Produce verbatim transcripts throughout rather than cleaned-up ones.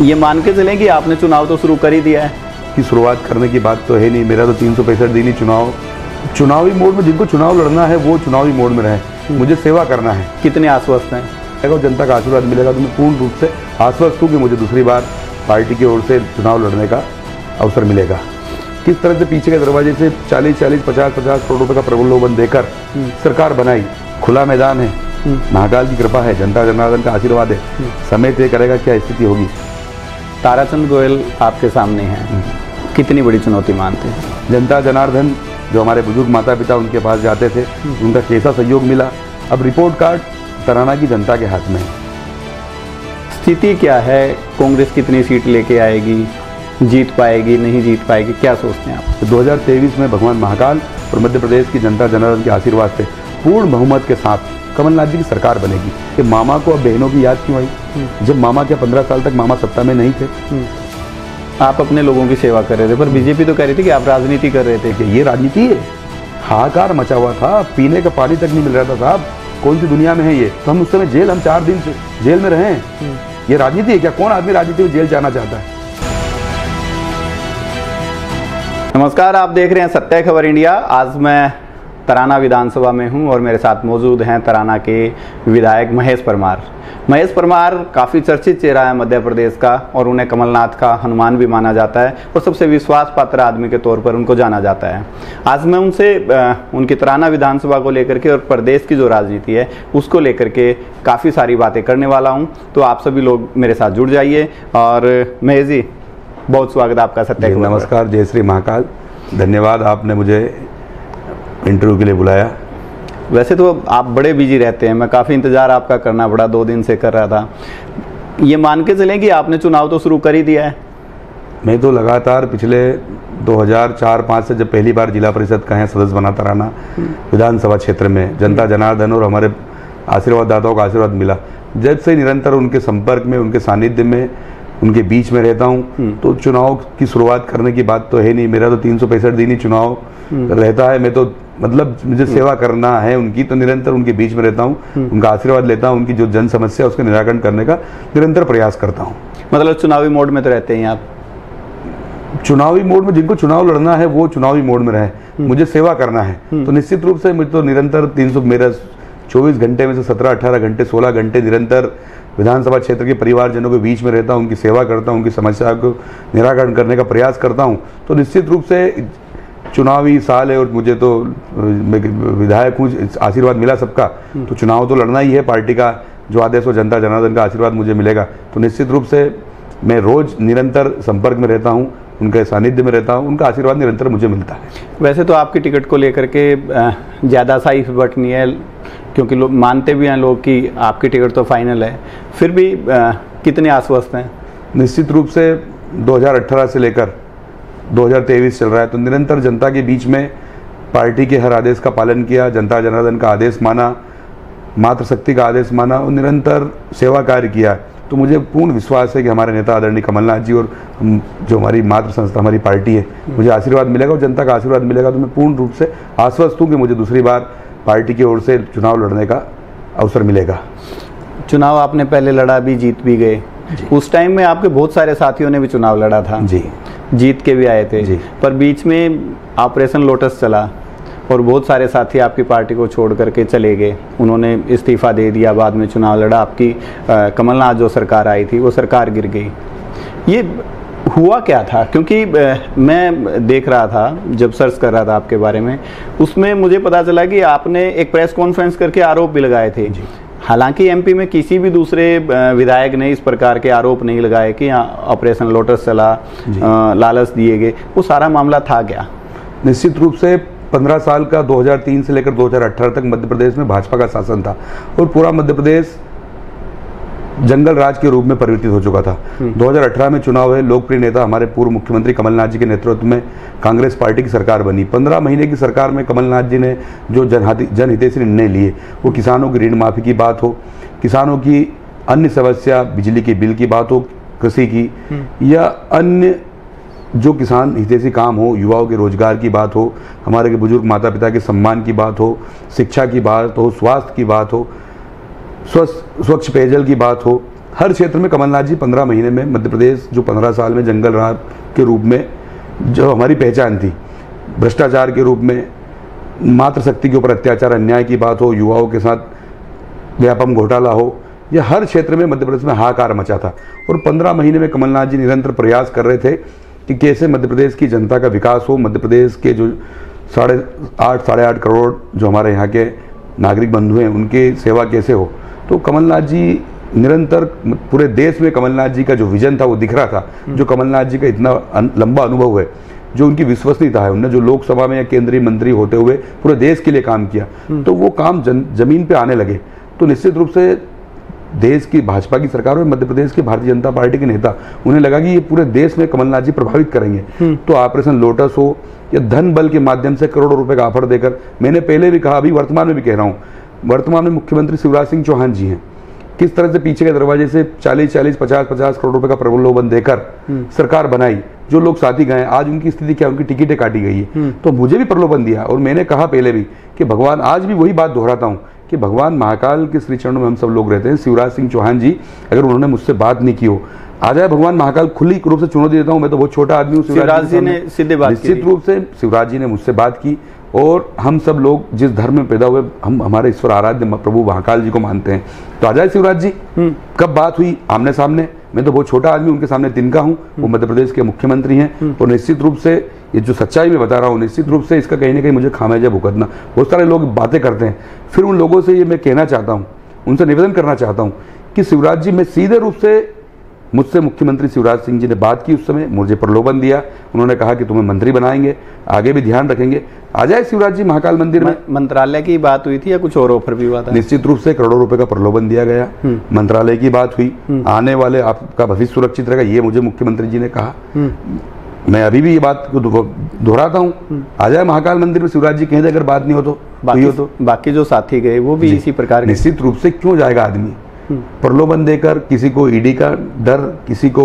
ये मान के चलें कि आपने चुनाव तो शुरू कर ही दिया है की शुरुआत करने की बात तो है नहीं। मेरा तो तीन सौ पैंसठ दिन ही चुनाव चुनावी मोड में, जिनको चुनाव लड़ना है वो चुनावी मोड में रहे, मुझे सेवा करना है। कितने आश्वस्त हैं? अगर जनता का आशीर्वाद मिलेगा तो मैं पूर्ण रूप से आश्वस्त हूँ कि मुझे दूसरी बार पार्टी की ओर से चुनाव लड़ने का अवसर मिलेगा। किस तरह से पीछे के दरवाजे से चालीस चालीस पचास पचास करोड़ रुपए का प्रलोभन देकर सरकार बनाई, खुला मैदान है, महाकाल की कृपा है, जनता जनार्दन का आशीर्वाद है, समय तय करेगा क्या स्थिति होगी। ताराचंद गोयल आपके सामने हैं, कितनी बड़ी चुनौती मानते हैं? जनता जनार्दन जो हमारे बुजुर्ग माता पिता उनके पास जाते थे, उनका कैसा सहयोग मिला। अब रिपोर्ट कार्ड तराना की जनता के हाथ में है। स्थिति क्या है? कांग्रेस कितनी सीट लेके आएगी, जीत पाएगी, नहीं जीत पाएगी, क्या सोचते हैं आप? दो हज़ार तेईस में भगवान महाकाल और मध्य प्रदेश की जनता जनार्दन के आशीर्वाद से पूर्ण बहुमत के साथ कमलनाथ जी की सरकार बनेगी। कि मामा को अब बहनों की याद क्यों आई? जब मामा क्या पंद्रह साल तक मामा सत्ता में नहीं थे? आप अपने लोगों की सेवा कर रहे थे, पर बीजेपी तो कह रही थी कि आप राजनीति कर रहे थे। कि ये राजनीति है? हाहाकार मचा हुआ था, पीने का पानी तक नहीं मिल रहा था साहब। कौन सी दुनिया में है ये? तो हम उस समय जेल हम चार दिन से जेल में रहे। ये राजनीति है क्या? कौन आदमी राजनीति में जेल जाना चाहता है? नमस्कार, आप देख रहे हैं सत्य खबर इंडिया। आज मैं तराना विधानसभा में हूं और मेरे साथ मौजूद हैं तराना के विधायक महेश परमार। महेश परमार काफ़ी चर्चित चेहरा है मध्य प्रदेश का और उन्हें कमलनाथ का हनुमान भी माना जाता है और सबसे विश्वास पात्र आदमी के तौर पर उनको जाना जाता है। आज मैं उनसे उनकी तराना विधानसभा को लेकर के और प्रदेश की जो राजनीति है उसको लेकर के काफ़ी सारी बातें करने वाला हूँ। तो आप सभी लोग मेरे साथ जुड़ जाइए। और महेश जी, बहुत स्वागत आपका सत्य खबर। नमस्कार, जय श्री महाकाल। धन्यवाद, आपने मुझे इंटरव्यू के लिए बुलाया। वैसे तो आप बड़े बिजी रहते हैं, मैं काफ़ी इंतज़ार आपका करना पड़ा, दो दिन से कर रहा था। ये मान के चलें कि आपने चुनाव तो शुरू कर ही दिया है। मैं तो लगातार पिछले दो हज़ार चार पाँच से जब पहली बार जिला परिषद का है सदस्य बना तराना विधानसभा क्षेत्र में, जनता जनार्दन और हमारे आशीर्वाददाताओं का आशीर्वाद मिला, जब से निरंतर उनके संपर्क में, उनके सानिध्य में, उनके बीच में रहता हूँ। तो चुनाव की शुरुआत करने की बात तो है नहीं। मेरा तो तीन सौ पैंसठ दिन ही चुनाव रहता है। मैं तो मतलब मुझे सेवा करना है उनकी, तो निरंतर उनके बीच में रहता हूँ, उनका आशीर्वाद लेता हूँ, उनकी जो जन समस्या है उसका निराकरण करने का निरंतर प्रयास करता हूँ। मतलब चुनावी मोड में तो रहते हैं आप? चुनावी मोड में, जिनको चुनाव लड़ना है वो चुनावी मोड में रहे, मुझे सेवा करना है। तो निश्चित रूप से मुझे तो निरंतर तीन सौ मेरा चौबीस घंटे में से सत्रह अठारह घंटे सोलह घंटे निरंतर विधानसभा क्षेत्र के परिवारजनों के बीच में रहता हूँ, उनकी सेवा करता हूँ, उनकी समस्या को निराकरण करने का प्रयास करता हूँ। तो निश्चित रूप से चुनावी साल है और मुझे तो विधायक हूँ, आशीर्वाद मिला सबका, तो चुनाव तो लड़ना ही है। पार्टी का जो आदेश हो, जनता जनार्दन का आशीर्वाद मुझे मिलेगा। तो निश्चित रूप से मैं रोज निरंतर संपर्क में रहता हूँ, उनके सानिध्य में रहता हूँ, उनका आशीर्वाद निरंतर मुझे मिलता है। वैसे तो आपकी टिकट को लेकर के ज़्यादा साई बटनी है, क्योंकि लोग मानते भी हैं लोग कि आपकी टिकट तो फाइनल है, फिर भी आ, कितने आश्वस्त हैं? निश्चित रूप से दो हज़ार अठारह से लेकर दो हज़ार तेईस चल रहा है, तो निरंतर जनता के बीच में पार्टी के हर आदेश का पालन किया, जनता जनार्दन का आदेश माना, मातृशक्ति का आदेश माना और निरंतर सेवा कार्य किया। तो मुझे पूर्ण विश्वास है कि हमारे नेता आदरणीय कमलनाथ जी और हम जो हमारी मातृ संस्था हमारी पार्टी है, मुझे आशीर्वाद मिलेगा और जनता का आशीर्वाद मिलेगा। तो मैं पूर्ण रूप से आश्वस्त हूँ कि मुझे दूसरी बार पार्टी की ओर से चुनाव लड़ने का अवसर मिलेगा। चुनाव आपने पहले लड़ा भी, जीत भी गए। उस टाइम में आपके बहुत सारे साथियों ने भी चुनाव लड़ा था जी, जीत के भी आए थे जी। पर बीच में ऑपरेशन लोटस चला और बहुत सारे साथी आपकी पार्टी को छोड़ करके चले गए, उन्होंने इस्तीफा दे दिया, बाद में चुनाव लड़ा, आपकी आ, कमलनाथ जो सरकार आई थी वो सरकार गिर गई। ये हुआ क्या था? क्योंकि आ, मैं देख रहा था, जब सर्च कर रहा था आपके बारे में, उसमें मुझे पता चला कि आपने एक प्रेस कॉन्फ्रेंस करके आरोप भी लगाए थे। हालांकि एमपी में किसी भी दूसरे विधायक ने इस प्रकार के आरोप नहीं लगाए कि यहाँ ऑपरेशन लोटस चला, लालच दिए गए, वो सारा मामला था क्या? निश्चित रूप से पंद्रह साल का दो हज़ार तीन से लेकर दो हज़ार अठारह तक मध्य प्रदेश में भाजपा का शासन था और पूरा मध्य प्रदेश जंगल राज के रूप में परिवर्तित हो चुका था। दो हज़ार अठारह में चुनाव है, लोकप्रिय नेता हमारे पूर्व मुख्यमंत्री कमलनाथ जी के नेतृत्व में कांग्रेस पार्टी की सरकार बनी। पंद्रह महीने की सरकार में कमलनाथ जी ने जो जनहित जनहितैषी निर्णय लिए, वो किसानों की ऋण माफी की बात हो, किसानों की अन्य समस्या, बिजली के बिल की बात हो, कृषि की, या अन्य जो किसान हितैषी काम हो, युवाओं के रोजगार की बात हो, हमारे के बुजुर्ग माता पिता के सम्मान की बात हो, शिक्षा की बात हो, स्वास्थ्य की बात हो, स्वच्छ स्वच्छ पेयजल की बात हो, हर क्षेत्र में कमलनाथ जी पंद्रह महीने में मध्य प्रदेश जो पंद्रह साल में जंगल राज के रूप में जो हमारी पहचान थी, भ्रष्टाचार के रूप में, मातृशक्ति के ऊपर अत्याचार अन्याय की बात हो, युवाओं के साथ व्यापम घोटाला हो, यह हर क्षेत्र में मध्य प्रदेश में हाहाकार मचा था। और पंद्रह महीने में कमलनाथ जी निरंतर प्रयास कर रहे थे कि कैसे मध्य प्रदेश की जनता का विकास हो, मध्य प्रदेश के जो साढ़े आठ साढ़े आठ करोड़ जो हमारे यहाँ के नागरिक बंधु हैं उनकी सेवा कैसे हो। तो कमलनाथ जी निरंतर पूरे देश में कमलनाथ जी का जो विजन था वो दिख रहा था। जो कमलनाथ जी का इतना लंबा अनुभव है, जो उनकी विश्वसनीयता है, उन्होंने जो लोकसभा में या केंद्रीय मंत्री होते हुए पूरे देश के लिए काम किया, तो वो काम जन, जमीन पे आने लगे। तो निश्चित रूप से देश की भाजपा की सरकार और मध्य प्रदेश की भारतीय जनता पार्टी के नेता, उन्हें लगा कि ये पूरे देश में कमलनाथ जी प्रभावित करेंगे। तो ऑपरेशन लोटस हो या धन बल के माध्यम से करोड़ों रुपए का ऑफर देकर, मैंने पहले भी कहा, अभी वर्तमान में भी कह रहा हूँ, वर्तमान में मुख्यमंत्री शिवराज सिंह चौहान जी हैं, किस तरह से पीछे के दरवाजे से चालीस चालीस पचास पचास करोड़ रुपए का प्रलोभन देकर सरकार बनाई। जो लोग साथी गए, आज उनकी स्थिति क्या, उनकी टिकटें काटी गई है। तो मुझे भी प्रलोभन दिया, और मैंने कहा पहले भी कि भगवान, आज भी वही बात दोहराता हूँ कि भगवान महाकाल के श्री चरणों में हम सब लोग रहते हैं। शिवराज सिंह चौहान जी, अगर उन्होंने मुझसे बात नहीं की हो, आ जाए भगवान महाकाल, खुली रूप से चुनौती देता हूँ, मैं तो बहुत छोटा आदमी हूँ। शिवराज जी ने सीधे बात की, निश्चित रूप से शिवराज जी ने मुझसे बात की, और हम सब लोग जिस धर्म में पैदा हुए, हम हमारे ईश्वर आराध्य प्रभु महाकाल जी को मानते हैं। तो आ जाए शिवराज जी। कब बात हुई आमने सामने, मैं तो बहुत छोटा आदमी, उनके सामने तिनका हूँ, वो मध्य प्रदेश के मुख्यमंत्री हैं। और निश्चित रूप से ये जो सच्चाई मैं बता रहा हूँ, निश्चित रूप से इसका कहीं ना कहीं मुझे खामियाजा भुगतना। बहुत सारे लोग बातें करते हैं, फिर उन लोगों से ये मैं कहना चाहता हूँ, उनसे निवेदन करना चाहता हूँ कि शिवराज जी, मैं सीधे रूप से, मुझसे मुख्यमंत्री शिवराज सिंह जी ने बात की, उस समय मुझे प्रलोभन दिया, उन्होंने कहा कि तुम्हें मंत्री बनाएंगे, आगे भी ध्यान रखेंगे। आ जाए शिवराज जी महाकाल मंदिर में। मंत्रालय की बात हुई थी या कुछ और ऑफर भी हुआ था? निश्चित रूप से करोड़ों रुपए का प्रलोभन दिया गया, मंत्रालय की बात हुई, आने वाले आपका भविष्य सुरक्षित रहेगा, ये मुझे मुख्यमंत्री जी ने कहा। मैं अभी भी ये बात को दोहराता हूँ, आ जाए महाकाल मंदिर में शिवराज जी, कहीं अगर बात नहीं हो तो बाकी, हो तो बाकी जो साथी गए वो भी इसी प्रकार। निश्चित रूप से क्यों जाएगा आदमी प्रलोभन देकर, किसी को ईडी का डर, किसी को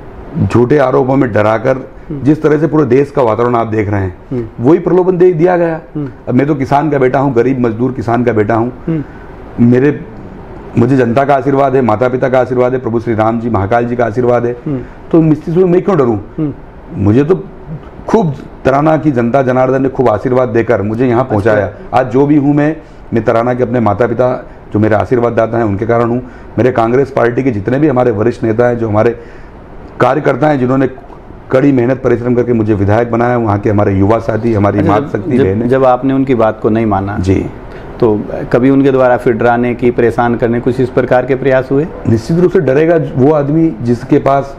झूठे आरोपों में डराकर, जिस तरह से पूरे देश का वातावरण आप देख रहे हैं, वही प्रलोभन दे दिया गया। अब मैं तो किसान का बेटा हूँ, गरीब मजदूर किसान का बेटा हूँ, मेरे मुझे जनता का आशीर्वाद है, माता पिता का आशीर्वाद है, प्रभु श्री राम जी महाकाल जी का आशीर्वाद है। तो निश्चित रूप मैं क्यों डरूं? मुझे तो खूब तराना की जनता जनार्दन ने खूब आशीर्वाद देकर मुझे यहाँ पहुँचाया। आज जो भी हूँ मैं मैं तराना के अपने माता पिता जो मेरे आशीर्वाद दाता हैं उनके कारण हूँ। मेरे कांग्रेस पार्टी के जितने भी हमारे वरिष्ठ नेता हैं, जो हमारे कार्यकर्ता हैं, जिन्होंने कड़ी मेहनत परिश्रम करके मुझे विधायक बनाया, वहाँ के हमारे युवा साथी, हमारी मातृशक्ति बहनें। जब आपने उनकी बात को नहीं माना जी, तो कभी उनके द्वारा फिर डराने की, परेशान करने, कुछ इस प्रकार के प्रयास हुए? निश्चित रूप से डरेगा वो आदमी जिसके पास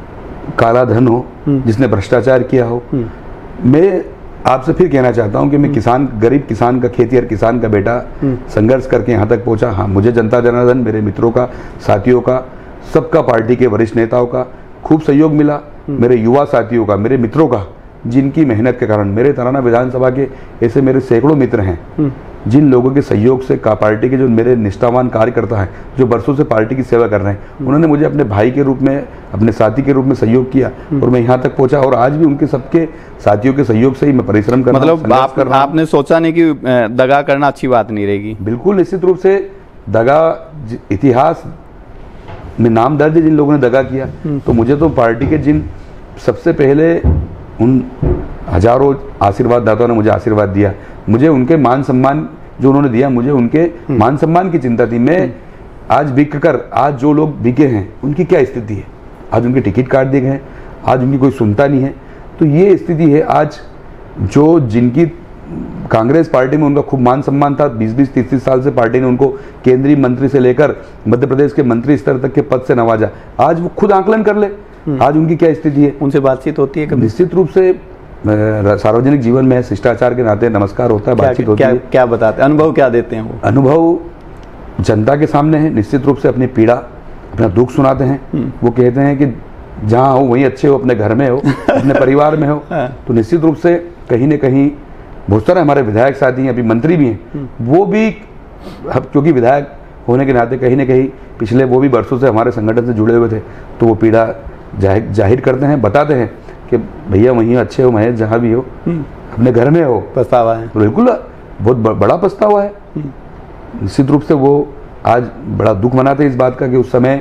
काला धन हो, जिसने भ्रष्टाचार किया हो। मैं आपसे फिर कहना चाहता हूं कि मैं किसान, गरीब किसान का, खेतीहर किसान का बेटा, संघर्ष करके यहाँ तक पहुंचा। हाँ, मुझे जनता जनार्दन, मेरे मित्रों का, साथियों का, सबका, पार्टी के वरिष्ठ नेताओं का खूब सहयोग मिला, मेरे युवा साथियों का, मेरे मित्रों का, जिनकी मेहनत के कारण। मेरे तराना विधानसभा के ऐसे मेरे सैकड़ों मित्र हैं, जिन लोगों के सहयोग से का पार्टी के जो मेरे निष्ठावान कार्यकर्ता हैं, जो बरसों से पार्टी की सेवा कर रहे हैं, उन्होंने मुझे अपने भाई के रूप में, अपने साथी के रूप में सहयोग किया, और मैं यहाँ तक पहुंचा। और आज भी उनके सबके साथियों के सहयोग से ही मैं परिश्रम कर रहा हूं। मतलब आप, कर रहा आपने सोचा नहीं कि दगा करना अच्छी बात नहीं रहेगी? बिल्कुल, निश्चित रूप से दगा इतिहास में नाम दर्ज है जिन लोगों ने दगा किया। तो मुझे तो पार्टी के जिन सबसे पहले उन हजारों आशीर्वाद दाताओं ने मुझे आशीर्वाद दिया, मुझे उनके मान सम्मान जो उन्होंने दिया, मुझे उनके मान सम्मान की चिंता थी। मैं आज बिक कर, आज जो लोग बिके हैं उनकी क्या स्थिति है? आज उनके टिकट काट दिए गए, आज उनकी कोई सुनता नहीं है। तो ये स्थिति है आज। जो जिनकी कांग्रेस पार्टी में उनका खूब मान सम्मान था, बीस बीस तीस तीस साल से पार्टी ने उनको केंद्रीय मंत्री से लेकर मध्य प्रदेश के मंत्री स्तर तक के पद से नवाजा, आज वो खुद आकलन कर ले आज उनकी क्या स्थिति है। उनसे बातचीत होती है कभी? निश्चित रूप से सार्वजनिक जीवन में शिष्टाचार के नाते नमस्कार होता है, बातचीत होती है। क्या बताते, अनुभव क्या देते हैं वो? अनुभव जनता के सामने है। निश्चित रूप से अपनी पीड़ा, अपना दुख सुनाते हैं। वो कहते हैं कि जहाँ हो वहीं अच्छे हो, अपने घर में हो, अपने परिवार में हो। तो निश्चित रूप से कहीं न कहीं बहुत सारे हमारे विधायक साथी हैं, अभी मंत्री भी हैं, वो भी क्योंकि विधायक होने के नाते कहीं न कहीं पिछले वो भी वर्षों से हमारे संगठन से जुड़े हुए थे, तो वो पीड़ा जाहिर जाहिर करते हैं, बताते हैं कि भैया वहीं अच्छे हो, महेश जहाँ भी हो, अपने घर में हो। पछतावा है? बिल्कुल, बहुत बड़ा पछतावा है। निश्चित रूप से वो आज बड़ा दुख मनाते हैं इस बात का कि उस समय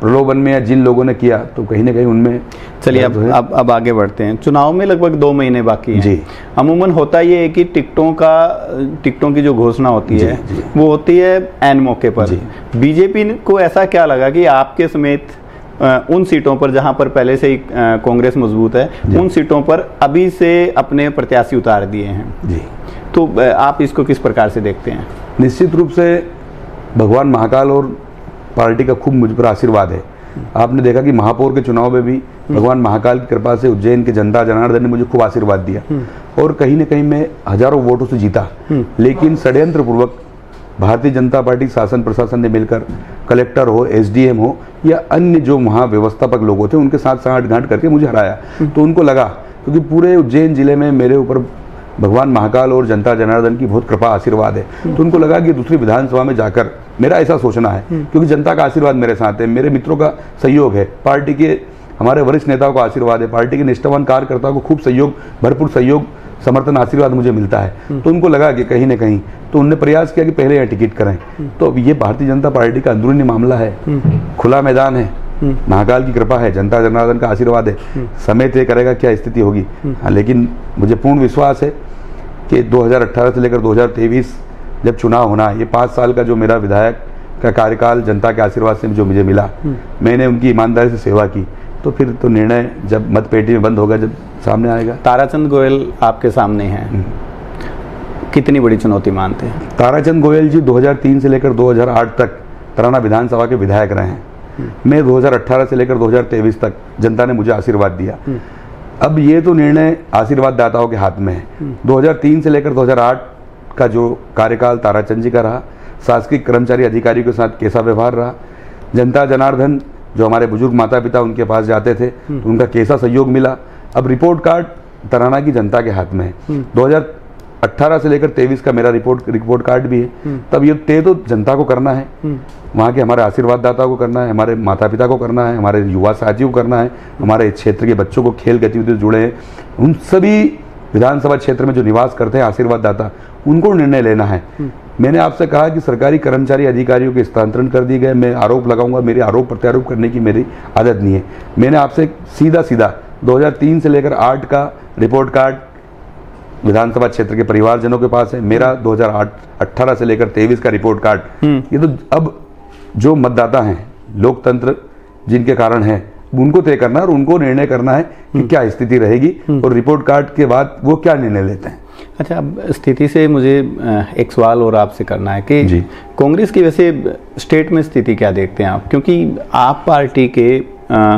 प्रलोभन में या जिन लोगों ने किया तो कहीं ना कहीं उनमें। चलिए अब अब अब आगे बढ़ते हैं। चुनाव में लगभग दो महीने बाकी हैं जी। अमूमन होता ये है कि टिकटों का टिकटों की जो घोषणा होती जी, है जी। वो होती है एन मौके पर। बीजेपी को ऐसा क्या लगा कि आपके समेत उन सीटों पर जहां पर पहले से ही कांग्रेस मजबूत है, उन सीटों पर अभी से अपने प्रत्याशी उतार दिए हैं जी, तो आप इसको किस प्रकार से देखते हैं? निश्चित रूप से भगवान महाकाल और पार्टी का खूब मुझ पर आशीर्वाद है। आपने देखा कि महापौर के चुनाव में भी भगवान महाकाल की कृपा से उज्जैन के जनता जनार्दन ने मुझे खूब आशीर्वाद दिया और कहीं न कहीं मैं हजारों वोटों से जीता। लेकिन षड्यंत्र पूर्वक भारतीय जनता पार्टी शासन प्रशासन ने मिलकर कलेक्टर हो, एसडीएम हो या अन्य जो वहाँ व्यवस्थापक लोग थे उनके साथ साठ गांठ करके मुझे हराया। तो उनको लगा, क्योंकि पूरे उज्जैन जिले में मेरे ऊपर भगवान महाकाल और जनता जनार्दन की बहुत कृपा आशीर्वाद है, तो उनको लगा कि दूसरी विधानसभा में जाकर मेरा ऐसा सोचना है, क्योंकि जनता का आशीर्वाद मेरे साथ है, मेरे मित्रों का सहयोग है, पार्टी के हमारे वरिष्ठ नेताओं का आशीर्वाद है, पार्टी के निष्ठावान कार्यकर्ताओं को खूब सहयोग, भरपूर सहयोग, समर्थन, आशीर्वाद मुझे मिलता है। तो उनको लगा कि कहीं ना कहीं, तो उनने प्रयास किया कि पहले यहाँ टिकट करें। तो अब ये भारतीय जनता पार्टी का अंदरूनी मामला है, खुला मैदान है, महाकाल की कृपा है, जनता जनार्दन का आशीर्वाद है, समय तय करेगा क्या स्थिति होगी। हाँ, लेकिन मुझे पूर्ण विश्वास है कि दो हज़ार अठारह से लेकर दो हज़ार तेईस जब चुनाव होना है, ये पाँच साल का जो मेरा विधायक का कार्यकाल जनता के आशीर्वाद से जो मुझे मिला, मैंने उनकी ईमानदारी से सेवा की, तो फिर तो निर्णय जब मतपेटी में बंद होगा, जब सामने आएगा। ताराचंद गोयल आपके सामने हैं, कितनी बड़ी चुनौती मानते हैं? ताराचंद गोयल जी दो हज़ार तीन से लेकर दो हज़ार आठ तक तराना विधानसभा के विधायक रहे हैं। मैं दो हज़ार अठारह से लेकर दो हज़ार तेईस तक जनता ने मुझे आशीर्वाद दिया। अब ये तो निर्णय आशीर्वाद दाताओं के हाथ में है। दो हज़ार तीन से लेकर दो हज़ार आठ का जो कार्यकाल ताराचंद जी का रहा, शासकीय कर्मचारी अधिकारियों के साथ कैसा व्यवहार रहा, जनता जनार्दन जो हमारे बुजुर्ग माता पिता उनके पास जाते थे तो उनका कैसा सहयोग मिला। अब रिपोर्ट कार्ड तराना की जनता के हाथ में है। दो हज़ार अठारह से लेकर तेईस का मेरा रिपोर्ट रिपोर्ट कार्ड भी है। तब ये तय तो जनता को करना है, वहाँ के हमारे आशीर्वाद दाताओं को करना है, हमारे माता पिता को करना है, हमारे युवा साथियों को करना है, हमारे क्षेत्र के बच्चों को खेल गतिविधियों से जुड़े हैं, उन सभी विधानसभा क्षेत्र में जो निवास करते हैं आशीर्वाद दाता, उनको निर्णय लेना है। मैंने आपसे कहा कि सरकारी कर्मचारी अधिकारियों के स्थानांतरण कर दिए गए, मैं आरोप लगाऊंगा, मेरी आरोप प्रत्यारोप करने की मेरी आदत नहीं है। मैंने आपसे सीधा सीधा दो हज़ार तीन से लेकर आठ का रिपोर्ट कार्ड विधानसभा क्षेत्र के परिवारजनों के पास है, मेरा दो हज़ार अठारह से लेकर तेईस का रिपोर्ट कार्ड। ये तो अब जो मतदाता हैं, लोकतंत्र जिनके कारण है, उनको तय करना है और उनको निर्णय करना है कि क्या स्थिति रहेगी और रिपोर्ट कार्ड के बाद वो क्या निर्णय लेते हैं। अच्छा, अब स्थिति से मुझे एक सवाल और आपसे करना है कि कांग्रेस की वैसे स्टेट में स्थिति क्या देखते हैं आप? क्योंकि आप पार्टी के आ,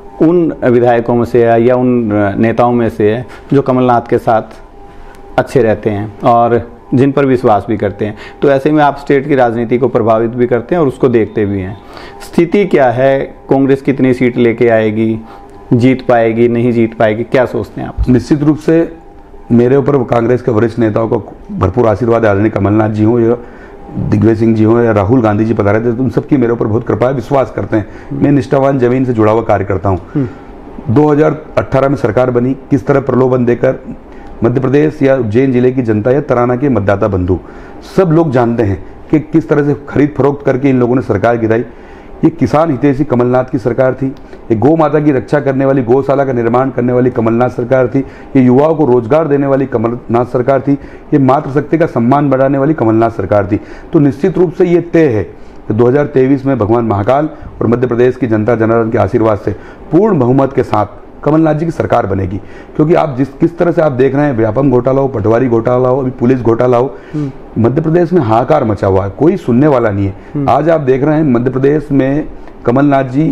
उन विधायकों में से है या उन नेताओं में से है जो कमलनाथ के साथ अच्छे रहते हैं और जिन पर विश्वास भी करते हैं, तो ऐसे में आप स्टेट की राजनीति को प्रभावित भी करते हैं और उसको देखते भी हैं। स्थिति क्या है? कांग्रेस कितनी सीट लेके आएगी, जीत पाएगी, नहीं जीत पाएगी, क्या सोचते हैं आप? निश्चित रूप से मेरे ऊपर कांग्रेस के वरिष्ठ नेताओं का भरपूर आशीर्वाद है। आदरणीय कमलनाथ जी हो या दिग्विजय सिंह जी हो या राहुल गांधी जी पधारे थे, तो उन सबकी मेरे ऊपर बहुत कृपा है, विश्वास करते हैं। मैं निष्ठावान जमीन से जुड़ा हुआ कार्य करता हूँ। दो हज़ार अठारह में सरकार बनी, किस तरह प्रलोभन देकर मध्य प्रदेश या उज्जैन जिले की जनता या तराना के मतदाता बंधु सब लोग जानते हैं कि किस तरह से खरीद फरोख्त करके इन लोगों ने सरकार गिराई। ये किसान हितैषी कमलनाथ की सरकार थी, ये गौ माता की रक्षा करने वाली, गौशाला का निर्माण करने वाली कमलनाथ सरकार थी, ये युवाओं को रोजगार देने वाली कमलनाथ सरकार थी, ये मातृशक्ति का सम्मान बढ़ाने वाली कमलनाथ सरकार थी। तो निश्चित रूप से ये तय है कि दो हज़ार तेईस में भगवान महाकाल और मध्य प्रदेश की जनता जनार्दन के आशीर्वाद से पूर्ण बहुमत के साथ कमलनाथ जी की सरकार बनेगी। क्योंकि आप जिस किस तरह से आप देख रहे हैं, व्यापम घोटाला हो, पटवारी घोटाला हो, अभी पुलिस घोटाला हो, मध्य प्रदेश में हाहाकार मचा हुआ है, कोई सुनने वाला नहीं है। आज आप देख रहे हैं मध्य प्रदेश में कमलनाथ जी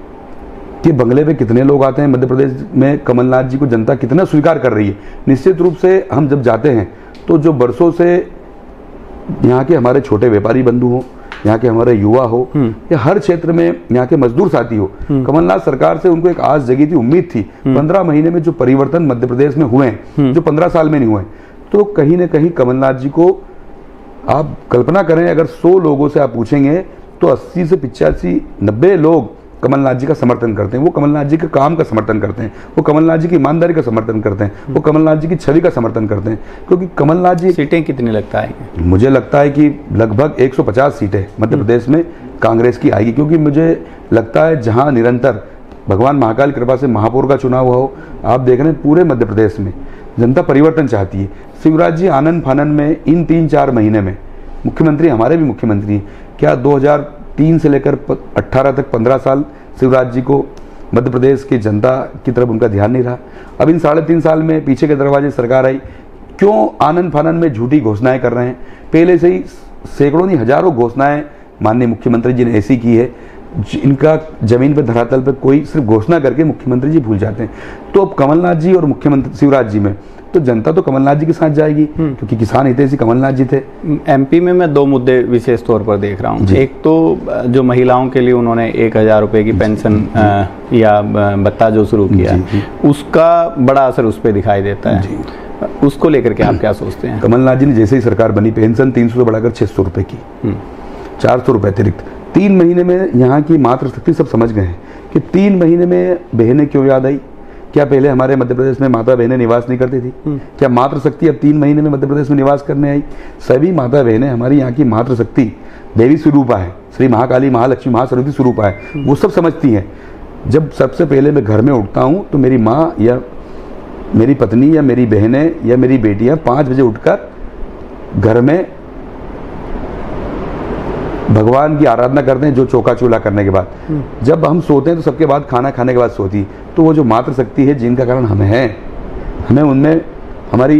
के बंगले पे कितने लोग आते हैं, मध्य प्रदेश में कमलनाथ जी को जनता कितना स्वीकार कर रही है। निश्चित रूप से हम जब जाते हैं तो जो बरसों से यहाँ के हमारे छोटे व्यापारी बंधु हो, यहाँ के हमारे युवा हो या हर क्षेत्र में यहाँ के मजदूर साथी हो, कमलनाथ सरकार से उनको एक आस जगी थी, उम्मीद थी। पंद्रह महीने में जो परिवर्तन मध्य प्रदेश में हुए हैं, जो पंद्रह साल में नहीं हुए, तो कहीं ना कहीं कमलनाथ जी को आप कल्पना करें, अगर सौ लोगों से आप पूछेंगे तो अस्सी से पिचासी नब्बे लोग कमलनाथ जी का समर्थन करते हैं। वो कमलनाथ जी के काम का समर्थन करते हैं, वो कमलनाथ जी की ईमानदारी का समर्थन करते हैं, वो कमलनाथ जी की छवि का समर्थन करते हैं। क्योंकि कमलनाथ जी, सीटें कितनी लगता है? मुझे लगता है कि लगभग एक सौ पचास सीटें मध्य प्रदेश में कांग्रेस की आएगी, क्योंकि मुझे लगता है जहां निरंतर भगवान महाकाल की कृपा से महापौर का चुनाव हुआ हो, आप देख रहे हैं पूरे मध्य प्रदेश में जनता परिवर्तन चाहती है। शिवराज जी आनंद फानन में इन तीन चार महीने में मुख्यमंत्री, हमारे भी मुख्यमंत्री, क्या दो हज़ार तीन से लेकर अट्ठारह तक पंद्रह साल शिवराज जी को मध्य प्रदेश की जनता की तरफ उनका ध्यान नहीं रहा। अब इन साढ़े तीन साल में पीछे के दरवाजे सरकार आई, क्यों आनंद फानन में झूठी घोषणाएं कर रहे हैं? पहले से ही सैकड़ों नहीं हजारों घोषणाएं माननीय मुख्यमंत्री जी ने ऐसी की है इनका जमीन पर धरातल पर कोई सिर्फ घोषणा करके मुख्यमंत्री जी भूल जाते हैं। तो अब कमलनाथ जी और मुख्यमंत्री शिवराज जी में तो जनता तो कमलनाथ जी के साथ जाएगी, क्योंकि किसान हितैषी कमलनाथ जी थे। एमपी में मैं दो मुद्दे विशेष तौर पर देख रहा हूँ। एक तो जो महिलाओं के लिए उन्होंने एक हजार रुपए की पेंशन या भत्ता जो शुरू किया, उसका बड़ा असर उस पर दिखाई देता है। उसको लेकर के आप क्या सोचते हैं? कमलनाथ जी ने जैसे ही सरकार बनी पेंशन तीन सौ से बढ़ाकर छह सौ रुपए की, चार सौ रुपए अतिरिक्त तीन महीने में यहाँ की मातृशक्ति सब समझ गए हैं कि तीन महीने में बहनें क्यों याद आई। क्या पहले हमारे मध्य प्रदेश में माता बहनें निवास नहीं करती थी? क्या मातृशक्ति अब तीन महीने में मध्य प्रदेश में निवास करने आई? सभी माता बहनें हमारी यहाँ की मातृशक्ति देवी स्वरूपा है, श्री महाकाली, महालक्ष्मी, महासरस्वती स्वरूपा है, वो सब समझती हैं। जब सबसे पहले मैं घर में उठता हूँ तो मेरी माँ या मेरी पत्नी या मेरी बहनें या मेरी बेटियां पाँच बजे उठकर घर में भगवान की आराधना करते हैं, जो चौका चूल्हा करने के बाद। जब हम सोते हैं तो सबके बाद खाना खाने के बाद सोती है। तो वो जो मातृशक्ति है जिनका कारण हमें है, हमें उनमें हमारी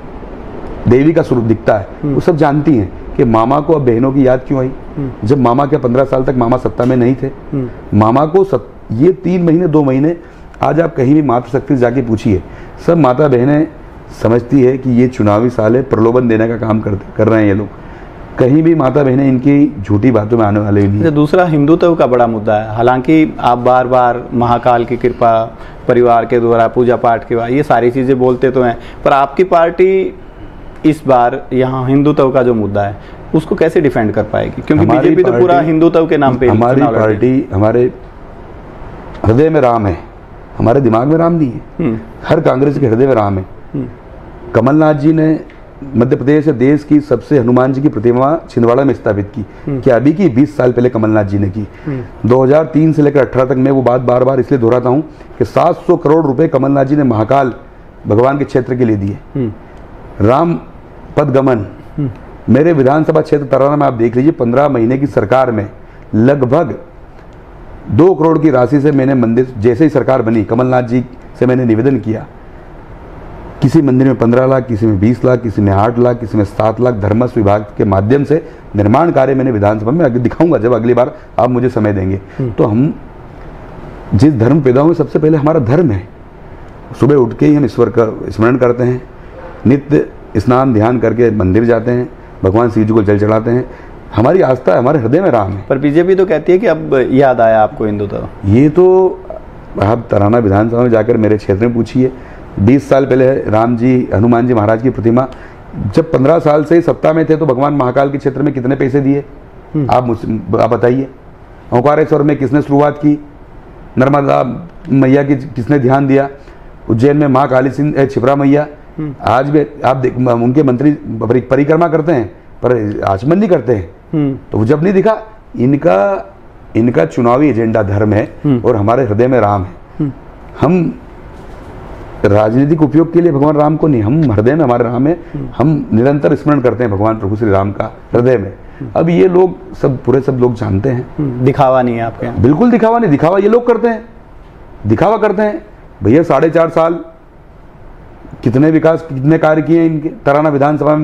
देवी का स्वरूप दिखता है, वो सब जानती हैं कि मामा को अब बहनों की याद क्यों आई। जब मामा के पंद्रह साल तक मामा सत्ता में नहीं थे, मामा को सत, ये तीन महीने दो महीने आज आप कहीं भी मातृशक्ति जाके पूछिए, सब माता बहनें समझती है कि ये चुनावी साल है, प्रलोभन देने का काम कर, कर रहे हैं ये लोग। कहीं भी माता बहनें इनकी झूठी बातों में आने वाले ही नहीं। दूसरा हिंदुत्व का बड़ा मुद्दा है। हालांकि आप बार बार महाकाल की कृपा, परिवार के द्वारा पूजा पाठ के बाद ये सारी चीजें बोलते तो हैं, पर आपकी पार्टी इस बार यहाँ हिंदुत्व का जो मुद्दा है उसको कैसे डिफेंड कर पाएगी? क्योंकि बीजेपी तो पूरा हिंदुत्व के नाम पे हमारी पार्टी, हमारे हृदय में राम है, हमारे दिमाग में राम नहीं है। हर कांग्रेस के हृदय में राम है। कमलनाथ जी ने मध्य प्रदेश देश की सबसे हनुमान जी की प्रतिमा छिंदवाड़ा में स्थापित की, क्या अभी की बीस साल पहले कमलनाथ जी ने की। दो हज़ार तीन से लेकर अठारह तक मैं वो बात बार बार इसलिए दोहराता हूँ कि सात सौ करोड़ रुपए कमलनाथ जी ने महाकाल भगवान के क्षेत्र के लिए दिए। राम पदगमन, मेरे विधानसभा क्षेत्र तराना में आप देख लीजिए, पंद्रह महीने की सरकार में लगभग दो करोड़ की राशि से मैंने मंदिर, जैसे ही सरकार बनी कमलनाथ जी से मैंने निवेदन किया, किसी मंदिर में पंद्रह लाख, किसी में बीस लाख, किसी में आठ लाख, किसी में सात लाख धर्मस्व विभाग के माध्यम से निर्माण कार्य मैंने विधानसभा में आगे दिखाऊंगा जब अगली बार आप मुझे समय देंगे। तो हम जिस धर्म पैदा हुए, सबसे पहले हमारा धर्म है। सुबह उठ के ही हम ईश्वर का स्मरण करते हैं, नित्य स्नान ध्यान करके मंदिर जाते हैं, भगवान शिव जी को जल चढ़ाते हैं। हमारी आस्था हमारे हृदय में राम है। पर बीजेपी तो कहती है कि अब याद आया आपको हिंदुत्व। ये तो आप तराना विधानसभा में जाकर मेरे क्षेत्र में पूछिए, बीस साल पहले राम जी, हनुमान जी महाराज की प्रतिमा, जब पंद्रह साल से सत्ता में थे तो भगवान महाकाल के क्षेत्र में कितने पैसे दिए आप मुझसे आप बताइए। ओंकारेश्वर में किसने शुरुआत की? नर्मदा मैया की किसने ध्यान दिया? उज्जैन में माँ काली सिंह छिपरा मैया, आज भी आप देख उनके मंत्री परिक्रमा करते हैं पर आचमन नहीं करते हैं। तो वो जब नहीं दिखा, इनका इनका चुनावी एजेंडा धर्म है और हमारे हृदय में राम है। हम राजनीतिक उपयोग के लिए भगवान राम को नहीं, हम हृदय में हमारे राम है। हम निरंतर स्मरण करते हैं भगवान प्रभु श्री राम का हृदय में। अब ये लोग सब पूरे सब लोग जानते हैं, दिखावा नहीं है आपके यहाँ। बिल्कुल दिखावा नहीं, दिखावा ये लोग करते हैं, दिखावा करते हैं। भैया साढ़े चार साल कितने विकास कितने कार्य किए इनके तराना विधानसभा में।